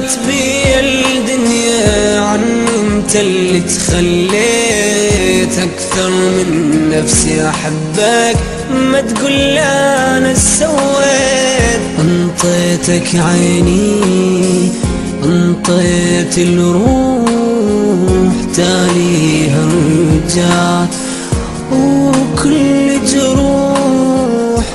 دارت بي الدنيا عني انت اللي تخليت اكثر من نفسي احبك، ما تقول انا سويت. انطيتك عيني انطيت الروح، تاليها رجعت وكل جروح.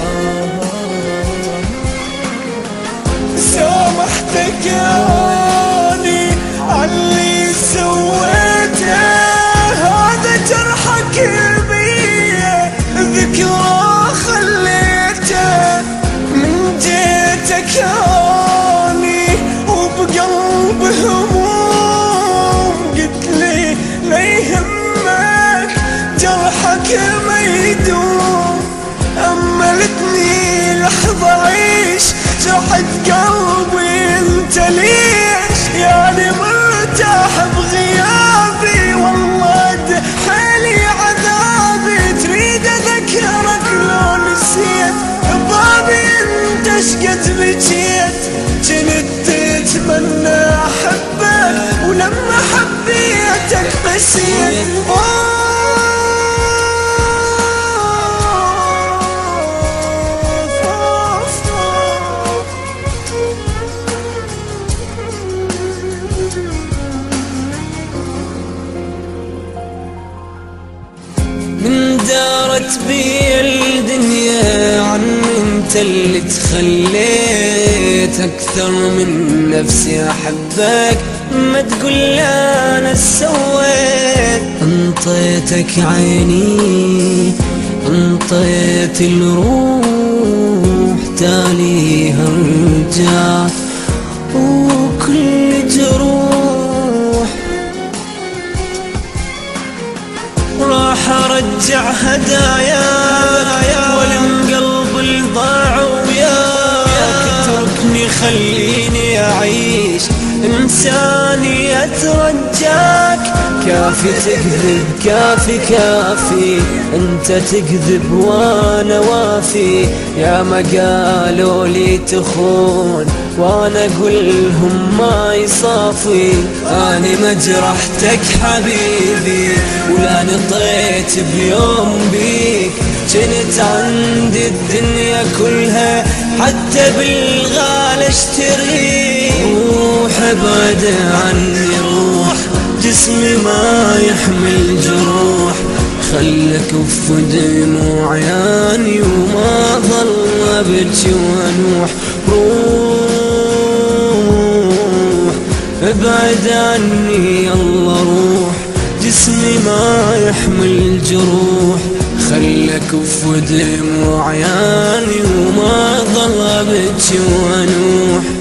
سامحتك ياني عاللي سويته، هذا جرحك بيه ذكرى خليته. من جيتك ياني وبقلب هموم، قلت لي لا يهمك جرحك ما يدوم. أملتني لحظة عيش جرحت قلبي انت ليش، يعني مرتاح بغيابي والله حالي عذابي. تريد اذكرك لو نسيت بابي انت شقد بجيت. كنت تتمنى احبك ولما حبيتك قسيت. من دارت بي الدنيا عني انت اللي تخليت اكثر من نفسي احبك، ما تقول انا سويت. انطيتك عيني انطيت الروح، تاليها رجعت وكل جروح. راح ارجع هدايا والم قلب الضاع وياك، اتركني خليني اعيش انساني اترجاك. كافي تكذب كافي كافي، انت تكذب وانا وافي. يا ما قالوا لي تخون وانا اقولهم ما يصافي. اني ما جرحتك حبيبي ولا نطيت بيوم بيك، كنت عندي الدنيا كلها حتى بالغالي اشتريك. روح ابعد عني روح، جسمي ما يحمل جروح. خلك كف دموع عياني وما ظل ابكي وانوح. روح ابعد عني يلا روح، جسمي ما يحمل جروح. خلك كف دموع عياني وما ظل ابكي وانوح.